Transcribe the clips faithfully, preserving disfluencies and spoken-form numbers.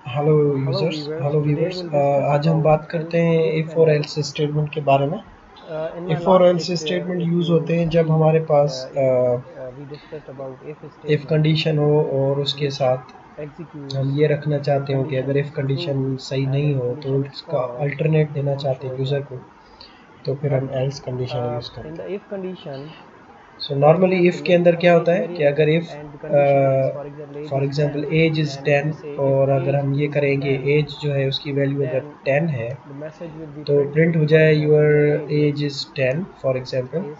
Hello users, hello viewers. आज हम बात करते हैं इफ़ और एल्स स्टेटमेंट के बारे में। इफ़ और एल्स स्टेटमेंट यूज़ होते हैं जब हमारे पास इफ़ कंडीशन हो और उसके साथ हम ये रखना चाहते हो कि अगर इफ़ कंडीशन सही नहीं हो तो उसका अल्टरनेट देना चाहते हैं यूज़र को, तो फिर हम एल्स कंडीशन यूज़ करते हैं। सो नॉर्मली इफ़ के अंदर क्या होता है कि अगर if for example age is ten और अगर हम ये करेंगे एज जो है उसकी वैल्यू अगर टेन है तो प्रिंट हो जाए your age is ten for example,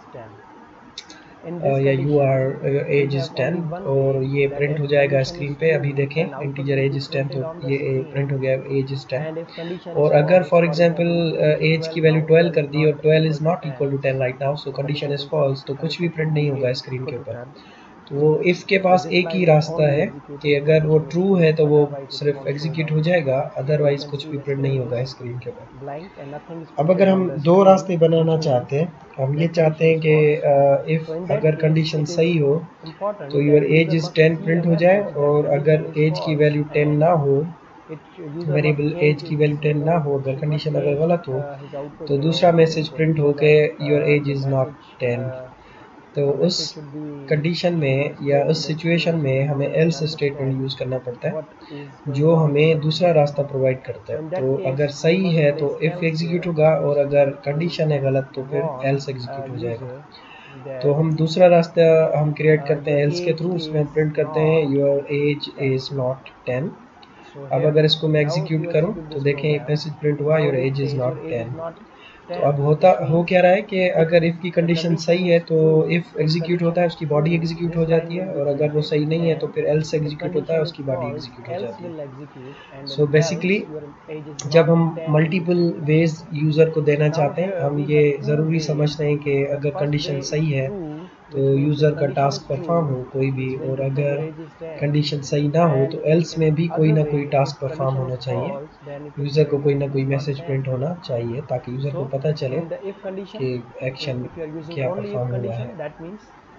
या you are age is ten और ये प्रिंट हो जाएगा स्क्रीन पे। अभी देखें इंटीजर एज इज़ टेन तो ये प्रिंट हो गया एज इज़ टेन। और अगर फॉर एग्जांपल एज की वैल्यू ट्वेल्व कर दी और twelve is not equal to ten right now, so condition is false, तो कुछ भी प्रिंट नहीं होगा स्क्रीन के ऊपर। तो वो इफ़ के पास एक ही रास्ता है कि अगर वो ट्रू है तो वो सिर्फ एग्जीक्यूट हो जाएगा, अदरवाइज कुछ भी प्रिंट नहीं होगा स्क्रीन के ऊपर। अब अगर हम दो रास्ते बनाना चाहते हैं, हम ये चाहते हैं कि इफ़ अगर कंडीशन सही हो तो your age is ten print हो जाए, और अगर एज की वैल्यू टेन ना हो, वेरिएबल एज की वैल्यू टेन ना हो, अगर कंडीशन अगर गलत हो तो दूसरा मैसेज प्रिंट हो के your age is not ten. तो उस कंडीशन में या उस सिचुएशन में हमें एल्स स्टेटमेंट यूज़ करना पड़ता है जो हमें दूसरा रास्ता प्रोवाइड करता है। तो अगर सही है तो इफ़ एग्जीक्यूट होगा और अगर कंडीशन है गलत तो फिर एल्स एग्जीक्यूट हो जाएगा। तो हम दूसरा रास्ता हम क्रिएट करते हैं एल्स के थ्रू, उसमें हम प्रिंट करते हैं your age is not ten. अब अगर इसको मैं एग्जीक्यूट करूं तो देखें एक मैसेज प्रिंट हुआ your age is not ten. तो अब होता हो क्या रहा है कि अगर इफ़ की कंडीशन सही है तो इफ़ एग्जीक्यूट होता है उसकी बॉडी एग्जीक्यूट हो जाती है, और अगर वो सही नहीं है तो फिर एल्स एग्जीक्यूट होता है उसकी बॉडी एग्जीक्यूट हो जाती है। सो बेसिकली जब हम मल्टीपल वेज यूज़र को देना चाहते हैं, हम ये ज़रूरी समझते हैं कि अगर कंडीशन सही है तो यूज़र का टास्क परफॉर्म हो कोई भी, और अगर कंडीशन सही ना हो तो एल्स में भी कोई ना कोई टास्क परफॉर्म होना चाहिए, यूज़र को कोई ना कोई मैसेज प्रिंट होना चाहिए ताकि यूज़र को पता चले कि एक्शन क्या परफॉर्म हुआ है।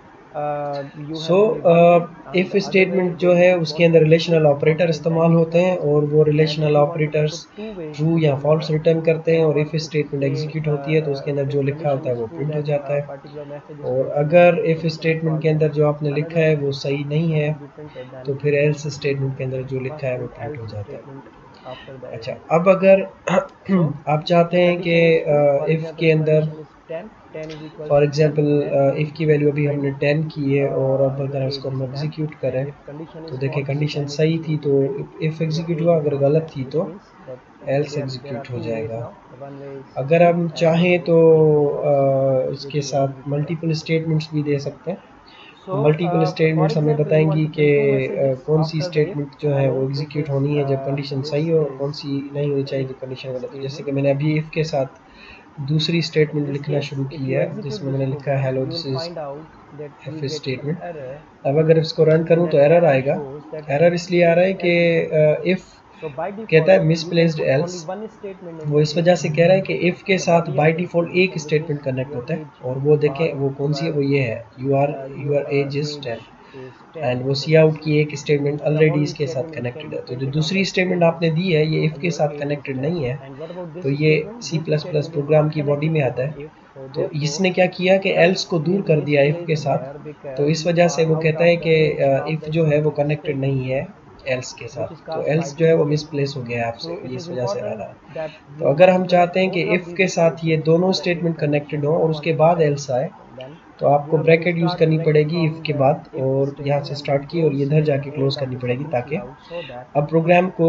सो इफ़ स्टेटमेंट जो है उसके अंदर रिलेशनल ऑपरेटर इस्तेमाल होते हैं और वो रिलेशनल ऑपरेटर्स ट्रू या फॉल्स रिटर्न करते हैं, और इफ़ स्टेटमेंट एग्जीक्यूट होती है तो उसके अंदर जो लिखा होता है वो प्रिंट हो जाता है। और अगर इफ़ स्टेटमेंट के अंदर जो आपने लिखा है वो सही नहीं है तो फिर एल्स स्टेटमेंट के अंदर जो लिखा है वो प्रिंट हो जाता है। अच्छा, अब अगर आप चाहते हैं कि इफ़ के अंदर फॉर एग्जांपल इफ़ की वैल्यू अभी हमने टेन की है और अब अगर इसको हम एग्जीक्यूट करें तो देखें कंडीशन सही थी तो इफ़ एग्जीक्यूट हुआ, अगर गलत थी तो एल्स एग्जीक्यूट हो जाएगा। अगर हम चाहें तो uh, इसके साथ मल्टीपल स्टेटमेंट्स भी दे सकते हैं। तो मल्टीपल स्टेटमेंट्स हमें बताएंगी कि uh, कौन सी स्टेटमेंट जो है वो एग्जीक्यूट होनी है जब कंडीशन सही हो और कौन सी नहीं होनी चाहिए जब कंडीशन गलत हो। जैसे कि मैंने अभी इफ़ के साथ दूसरी स्टेटमेंट लिखना शुरू की है जिसमें मैंने लिखा है hello this is if statement. अब अगर इसको रन करूं तो एरर आएगा। एरर इसलिए आ रहा है कि इफ़ कहता है मिसप्लेस्ड एल्स, वो इस वजह से कह रहा है कि इफ़ के साथ बाय डिफ़ॉल्ट एक स्टेटमेंट कनेक्ट होता है, और वो देखें वो कौन सी है, वो ये है you are your age is ten, and वो सी आउट की एक स्टेटमेंट ऑलरेडी इसके साथ कनेक्टेड है। तो जो दूसरी स्टेटमेंट आपने दी है ये इफ़ के साथ कनेक्टेड नहीं है, तो ये सी प्लस प्लस प्रोग्राम की बॉडी में आता है। तो इसने क्या किया कि एल्स को दूर कर दिया इफ़ के साथ, तो इस वजह से वो कहता है कि इफ़ जो है वो कनेक्टेड नहीं है एल्स के साथ, तो एल्स जो है वो मिसप्लेस हो गया है आपसे, इस वजह से आ रहा है। तो अगर हम चाहते हैं कि इफ़ के साथ ये दोनों स्टेटमेंट कनेक्टेड हो और उसके बाद एल्स आए तो आपको ब्रैकेट यूज़ करनी पड़ेगी इफ़ के बाद, और यहाँ से स्टार्ट की और ये इधर जाके क्लोज करनी पड़ेगी ताकि अब प्रोग्राम को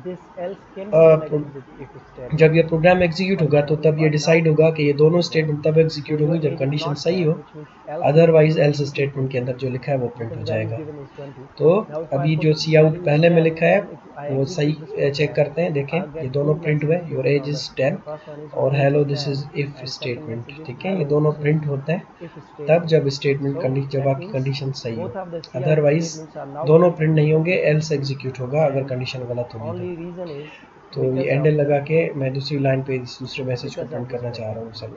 आ, जब ये प्रोग्राम एग्जीक्यूट होगा तो तब ये डिसाइड होगा कि ये दोनों स्टेटमेंट तब एग्जीक्यूट होंगी जब कंडीशन सही हो, अदरवाइज एल्स स्टेटमेंट के अंदर जो लिखा है वो प्रिंट हो जाएगा। तो अभी जो सी आउट पहले में लिखा है वो सही चेक करते हैं, देखें ये दोनों प्रिंट हुए योर एज इज टेन और hello this is if statement. ठीक है, ये दोनों प्रिंट होते हैं तब जब स्टेटमेंट जब आपकी कंडीशन सही हो, अदरवाइज दोनों प्रिंट नहीं होंगे, एल्स एग्जीक्यूट होगा अगर कंडीशन गलत होगी। तो ये एंडल लगा के मैं दूसरी लाइन पे दूसरे मैसेज को प्रिंट करना चाह रहा हूँ सब।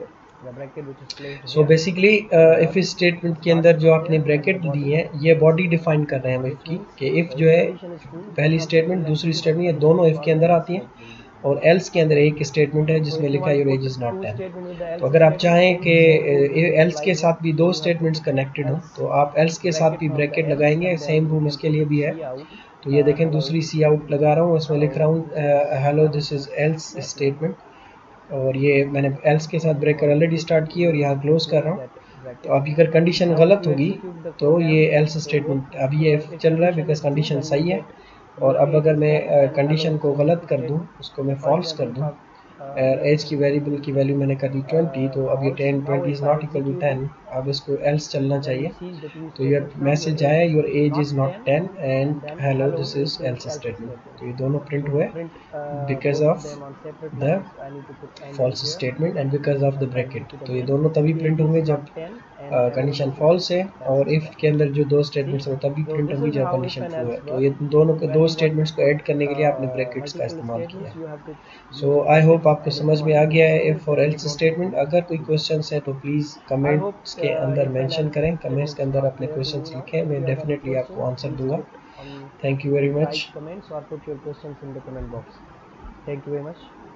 सो बेसिकली इफ स्टेटमेंट के अंदर जो आपने ब्रैकेट दी है ये बॉडी डिफाइन कर रहे हैं हम इफ की कि इफ जो है पहली स्टेटमेंट दूसरी स्टेटमेंट ये दोनों इफ के अंदर आती हैं, और एल्स के अंदर एक स्टेटमेंट है जिसमें लिखा है your age is not ten. तो अगर आप चाहें कि एल्स के साथ भी दो स्टेटमेंट्स कनेक्टेड हों तो आप एल्स के साथ भी ब्रैकेट लगाएंगे, सेम रूल इसके लिए भी है। तो ये देखें दूसरी सी आउट लगा रहा हूँ, इसमें लिख रहा हूँ hello this is else statement, और ये मैंने एल्स के साथ ब्रेकर ऑलरेडी स्टार्ट किया और यहाँ क्लोज कर रहा हूँ। तो अब अगर कंडीशन गलत होगी तो ये एल्स स्टेटमेंट अभी ये चल रहा है बिकॉज कंडीशन सही है, और अब अगर मैं कंडीशन को गलत कर दूँ, उसको मैं फॉल्स कर दूँ, एज की वेरिएबल की वैल्यू मैंने कर दी ट्वेंटी, तो अब ये ten twenty is not equal to ten, अब इसको एल्स चलना चाहिए। तो योर मैसेज आया your age is not ten and hello this is else statement. तो ये दोनों प्रिंट हुए because of the false statement and because of the bracket. तो ये दोनों तभी प्रिंट होंगे जब कंडीशन uh, फॉल्स है, और इफ के अंदर जो दो स्टेटमेंट्स हैं तभी प्रिंट होंगी जब कंडीशन ट्रू है। तो ये दोनों के दो स्टेटमेंट्स को ऐड करने के लिए आपने ब्रैकेट्स का इस्तेमाल किया है। सो आई होप आपको समझ में आ गया है इफ और एल्स स्टेटमेंट। अगर कोई क्वेश्चन है तो प्लीज़ कमेंट्स के अंदर मेंशन करें, कमेंट्स के अंदर अपने क्वेश्चन लिखें, मैं डेफिनेटली आपको आंसर दूंगा। Thank you very much. Comments or put your questions in the comment box. Thank you very much.